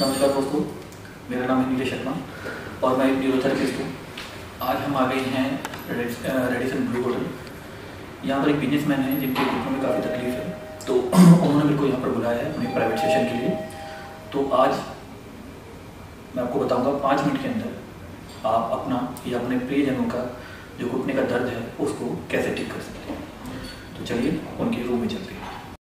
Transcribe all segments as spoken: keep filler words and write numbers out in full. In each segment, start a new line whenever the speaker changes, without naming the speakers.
नमस्कार दोस्तों, मेरा नाम है नीलेश शर्मा और मैं एक न्यूरोथेरेपिस्ट हूँ। आज हम आ गए हैं रेडिसन ब्लू होटल। यहाँ पर एक बिजनेसमैन है जिनके घुटनों में काफ़ी तकलीफ है, तो उन्होंने मेरे को यहाँ पर बुलाया है अपने प्राइवेट सेशन के लिए। तो आज मैं आपको बताऊँगा पाँच मिनट के अंदर आप अपना या अपने प्रियजनों का जो घुटने का दर्द है उसको कैसे ठीक कर सकते हैं। तो चलिए उनके रूम में चलते हैं।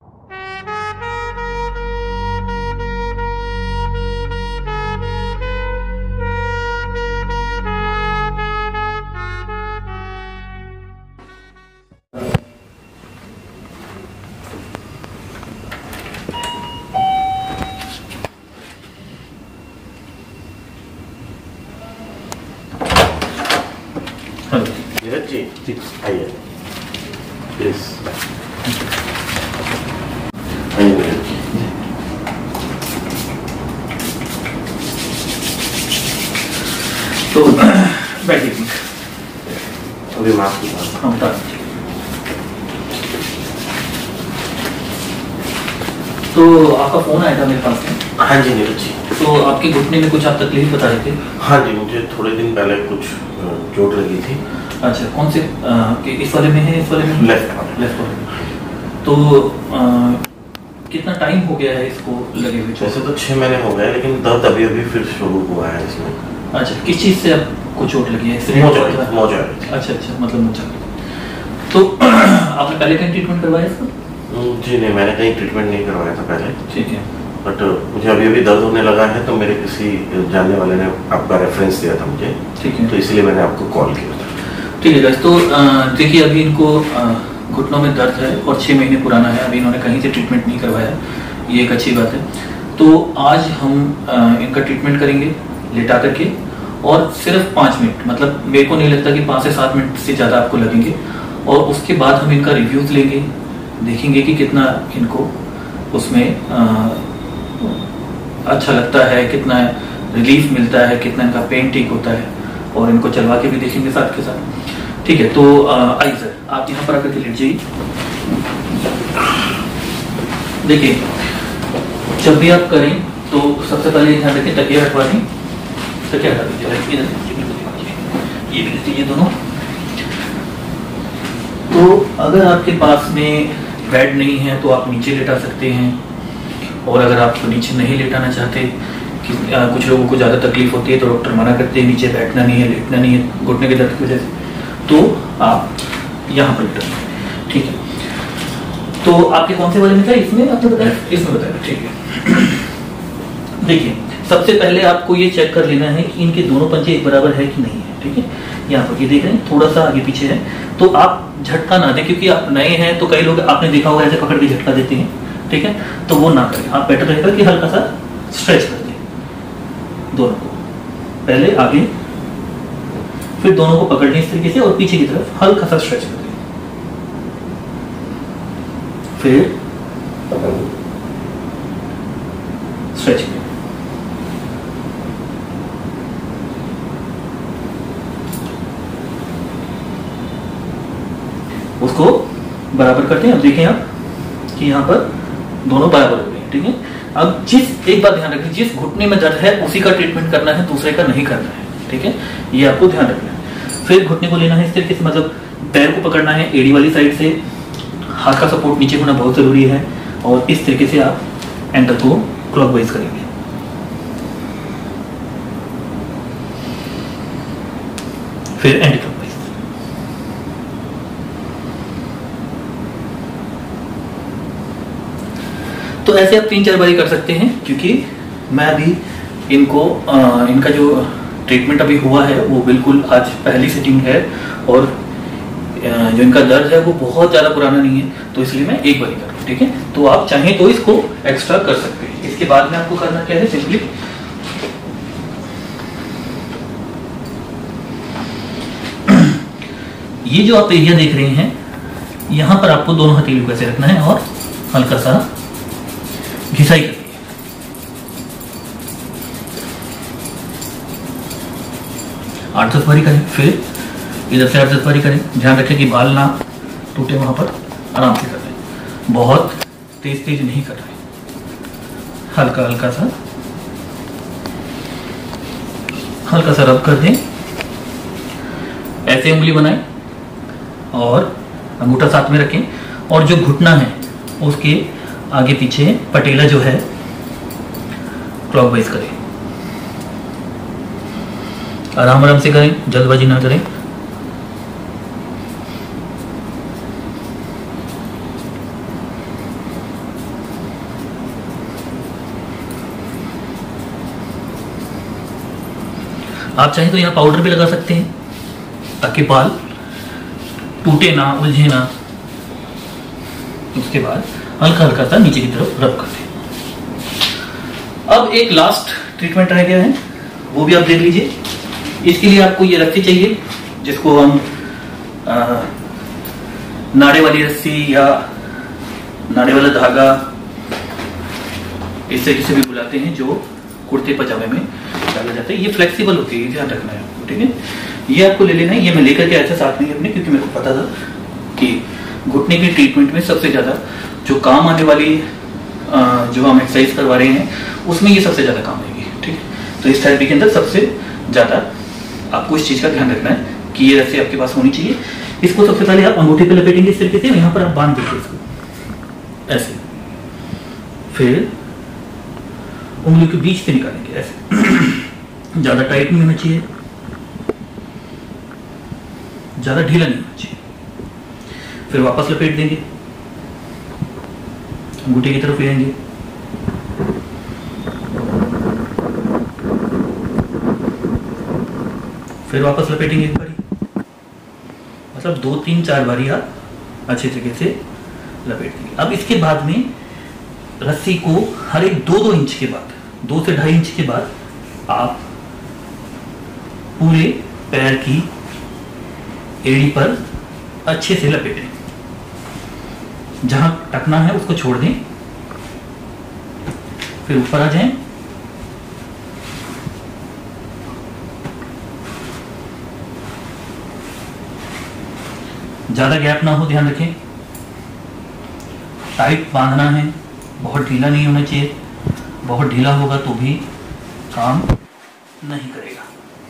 नीरज जी, जी आइए प्लीज। आइए नीरज जी।
तो बैठिए।
अभी मैं आपकी बात
हाँ बता। तो आपका फोन आया था मेरे पास में।
हाँ जी नीरज जी।
तो आपके घुटने में कुछ आप तकलीफ बता रहे थे।
हाँ जी, मुझे थोड़े दिन पहले कुछ चोट लगी थी।
अच्छा, कौन से आ, कि इस वाले में है? इस वाले में
लेफ्ट वाले
लेफ्ट वाले में। तो आ, कितना टाइम हो गया है इसको लगे हुए?
वैसे तो छः महीने हो गए, लेकिन दर्द अभी अभी फिर शुरू हुआ है इसमें।
अच्छा, किस चीज़ से आपको चोट लगी है?
मोजा मोजा।
अच्छा अच्छा, मतलब मोजा। तो आपने पहले कहीं ट्रीटमेंट करवाया इसका?
जी नहीं, मैंने कहीं ट्रीटमेंट नहीं करवाया था पहले।
ठीक है।
बट मुझे अभी अभी दर्द होने लगा है, तो मेरे किसी जानने वाले ने आपका रेफरेंस दिया था मुझे।
ठीक है।
तो इसलिए मैंने आपको कॉल किया था।
ठीक है गाइस, तो देखिए अभी इनको घुटनों में दर्द है और छः महीने पुराना है। अभी इन्होंने कहीं से ट्रीटमेंट नहीं करवाया, ये एक अच्छी बात है। तो आज हम आ, इनका ट्रीटमेंट करेंगे लेटा करके, और सिर्फ पाँच मिनट, मतलब मेरे को नहीं लगता कि पाँच से सात मिनट से ज़्यादा आपको लगेंगे। और उसके बाद हम इनका रिव्यूज़ लेंगे, देखेंगे कि कितना इनको उसमें आ, अच्छा लगता है, कितना रिलीफ मिलता है, कितना इनका पेन ठीक होता है, और इनको चलवा के भी देखेंगे साथ के साथ। ठीक है, तो आइए सर, आप यहाँ पर आकर के लेट जाइए। देखिए, जब भी आप करें तो सबसे पहले ध्यान रखें तकिया हटवा दें। तकिया हटा दीजिए, ये भी दीजिए दोनों। तो अगर आपके पास में बेड नहीं है तो आप नीचे लेटा सकते हैं, और अगर आप नीचे नहीं लेटाना चाहते, कि आ, कुछ लोगों को ज़्यादा तकलीफ होती है तो डॉक्टर मना करते हैं नीचे बैठना नहीं है, लेटना नहीं है घुटने के दर्द की वजह से, तो आप यहाँ पर लेटें। ठीक है, तो आपके कौन से वाले में था? इसमें आपने बताया? इसमें बताया। ठीक है। देखिए, सबसे पहले आपको ये चेक कर लेना है कि इनके दोनों पंजे एक बराबर है कि नहीं है। ठीक है, यहाँ पर ये देख रहे हैं थोड़ा सा आगे पीछे है, तो आप झटका ना दें, क्योंकि आप नए हैं तो कई लोग आपने देखा होगा ऐसे पकड़ के झटका देते हैं। ठीक है, तो वो ना करें। आप बेटर रहेगा कि हल्का सा स्ट्रेच कर दें दोनों को, पहले आगे, फिर दोनों को पकड़ लें इस तरीके से, और पीछे की तरफ हल्का सा स्ट्रेच कर दें, फिर स्ट्रेच करें। उसको बराबर करते हैं। अब देखें आप कि यहाँ पर दोनों बराबर हो गए हैं। ठीक है, अब जिस एक बात ध्यान रखें, जिस घुटने में दर्द है उसी का ट्रीटमेंट करना है, दूसरे का नहीं करना है। ठीक है, ये आपको ध्यान रखना है। फिर घुटने को लेना है इस तरीके से, मतलब पैर को पकड़ना है एड़ी वाली साइड से, हाथ का सपोर्ट नीचे होना बहुत जरूरी है, और इस तरीके से आप एंकल को क्लॉकवाइज करेंगे। फिर एंटी क्लॉकवाइज। तो ऐसे आप तीन चार बारी कर सकते हैं, क्योंकि मैं अभी इनको आ, इनका जो ट्रीटमेंट अभी हुआ है वो बिल्कुल आज पहली सिटिंग है, और आ, जो इनका दर्द है वो बहुत ज़्यादा पुराना नहीं है, तो इसलिए मैं एक बारी कर रहा हूँ। ठीक है, तो आप चाहें तो इसको एक्स्ट्रा कर सकते हैं। इसके बाद में आपको करना क्या है, सिंपली ये जो आप एरिया देख रहे हैं, यहाँ पर आपको दोनों हथेलियों को ऐसे रखना है और हल्का सा घिसाई करनी है। आठ दस बारी करें, फिर इधर से आठ दस बारी करें। ध्यान रखें कि बाल ना टूटे, वहां पर आराम से कर रहे, बहुत तेज तेज नहीं कर रहे, हल्का हल्का सा हल्का सा रब कर दें, ऐसे उंगली बनाएं और अंगूठा साथ में रखें, और जो घुटना है उसके आगे पीछे पटेला जो है क्लॉकवाइज करें। आराम आराम से करें, जल्दबाजी ना करें। आप चाहें तो यहाँ पाउडर भी लगा सकते हैं ताकि बाल टूटे ना, उलझे ना। उसके बाद हल्का हल्का सा नीचे की तरफ रब कर दें। अब एक लास्ट ट्रीटमेंट रह गया है, वो भी आप देख लीजिए। इसके लिए आपको ये रस्सी चाहिए, जिसको हम आ, नाड़े वाली रस्सी या नाड़े वाला धागा इस तरीके से भी बुलाते हैं, जो कुर्ते पजामे में डाला जाता है। ये फ्लेक्सिबल होती है, ध्यान रखना है आपको, ठीक है। ये आपको ले लेना है। ये मैं लेकर के ऐसा साथ नहीं अपने, क्योंकि मेरे को पता था कि घुटने की ट्रीटमेंट में सबसे ज्यादा जो काम आने वाली जो हम एक्सरसाइज करवा रहे हैं उसमें ये सबसे ज्यादा काम आएगी, ठीक है। तो इस थेरेपी के अंदर सबसे ज्यादा आपको इस चीज का ध्यान रखना है कि ये रस्सी आपके पास होनी चाहिए। इसको सबसे पहले आप अंगूठे पे लपेटेंगे इस तरीके से, यहाँ पर आप बांध दीजिए इसको ऐसे, फिर उंगली के बीच से निकालेंगे ऐसे। ज्यादा टाइट नहीं होना चाहिए, ज्यादा ढीला नहीं होना चाहिए। फिर वापस लपेट देंगे, अंगूठे की तरफ ले आएंगे, फिर वापस लपेटेंगे एक बारी। मतलब दो तीन चार बारी आप अच्छे तरीके से लपेट देंगे। अब इसके बाद में रस्सी को हर एक दो दो इंच के बाद, दो से ढाई इंच के बाद आप पूरे पैर की एड़ी पर अच्छे से लपेटें। जहां टकना है उसको छोड़ दें, फिर ऊपर आ जाएं, ज्यादा गैप ना हो, ध्यान रखें। टाइट बांधना है, बहुत ढीला नहीं होना चाहिए। बहुत ढीला होगा तो भी काम नहीं करेगा।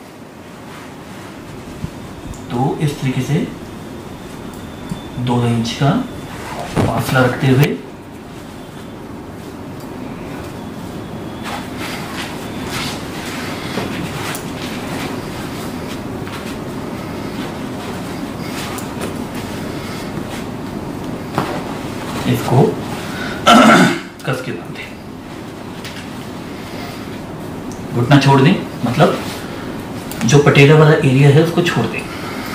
तो इस तरीके से दो इंच का फासला रखते हुए इसको कस के बांधे, घुटना छोड़ दें, मतलब जो पटेला वाला एरिया है उसको छोड़ दें।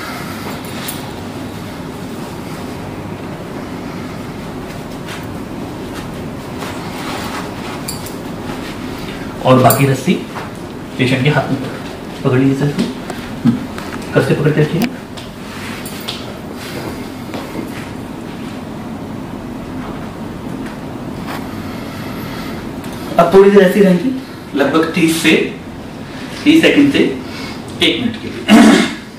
और बाकी रस्सी पेशेंट के हाथ में पकड़ लीजिए सर, कस के पकड़ के रखिए। अब थोड़ी देर ऐसी रहेंगी, लगभग तीस से तीस सेकंड से एक मिनट के लिए।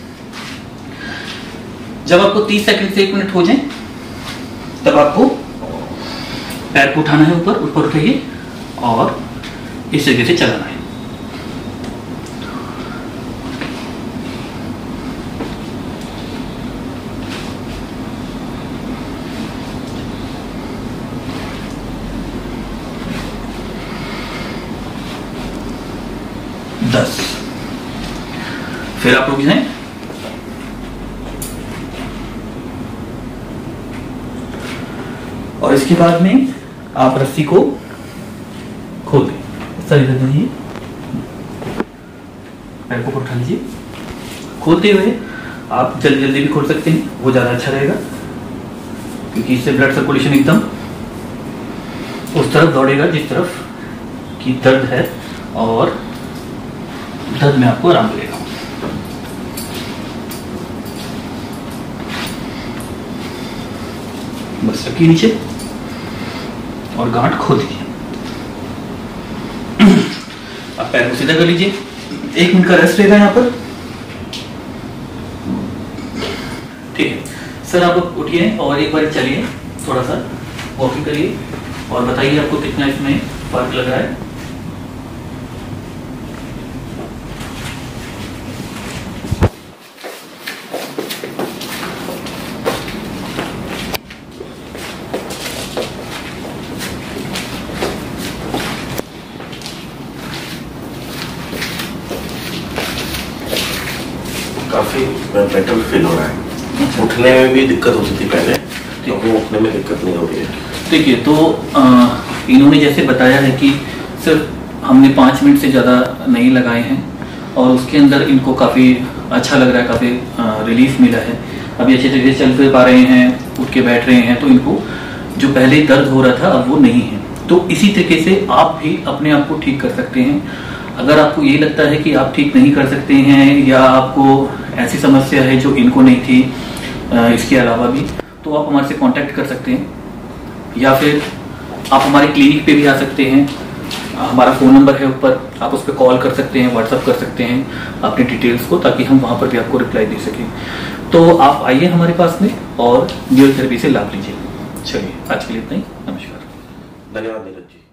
जब आपको तीस सेकंड से एक मिनट हो जाए तब आपको पैर को उठाना है, ऊपर ऊपर उठाइए और इस तरीके से चलाना है। दस, फिर आप रुक जाएं, और इसके बाद में आप रस्सी को खोल दें। सही कर दीजिए, पैर को उठा लीजिए। खोलते हुए आप जल्दी जल्दी भी खोल सकते हैं, वो ज्यादा अच्छा रहेगा, क्योंकि इससे ब्लड सर्कुलेशन एकदम उस तरफ दौड़ेगा जिस तरफ की दर्द है, और दर्द में आपको आराम मिलेगा। बस रखिए नीचे और गांठ खोल दीजिए। आप पैर को सीधा कर लीजिए, एक मिनट का रेस्ट रहेगा यहाँ पर, ठीक है। सर आप उठिए और एक बार चलिए, थोड़ा सा वॉकिंग करिए और बताइए आपको कितना इसमें फर्क लग रहा है।
काफी बेटर फील हो रहा है। उठने में भी दिक्कत होती थी पहले, तो वो उठने में दिक्कत नहीं हो रही है।
देखिए, तो आ, इन्होंने जैसे बताया है कि सिर्फ हमने पाँच मिनट से ज़्यादा नहीं लगाए हैं और उसके अंदर इनको काफ़ी अच्छा लग रहा है, काफ़ी रिलीफ मिला है। अभी अच्छे तरीके से चल फिर पा रहे हैं, उठ के बैठ रहे हैं, तो इनको जो पहले दर्द हो रहा था अब वो नहीं है। तो इसी तरीके से आप भी अपने आप को ठीक कर सकते हैं। अगर आपको ये लगता है कि आप ठीक नहीं कर सकते हैं या आपको ऐसी समस्या है जो इनको नहीं थी इसके अलावा भी, तो आप हमारे से कांटेक्ट कर सकते हैं या फिर आप हमारे क्लिनिक पे भी आ सकते हैं। हमारा फ़ोन नंबर है ऊपर, आप उस पर कॉल कर सकते हैं, व्हाट्सअप कर सकते हैं अपनी डिटेल्स को, ताकि हम वहाँ पर भी आपको रिप्लाई दे सकें। तो आप आइए हमारे पास में और न्यूरोथेरेपी से लाभ लीजिए। चलिए, आज के लिए इतना ही। नमस्कार।
धन्यवाद नीरज जी।